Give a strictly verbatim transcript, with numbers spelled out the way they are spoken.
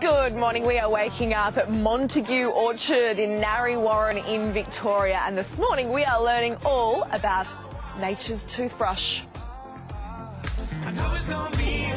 Good morning. We are waking up at Montague Orchard in Narre Warren in Victoria, and this morning we are learning all about nature's toothbrush. I know it's gonna be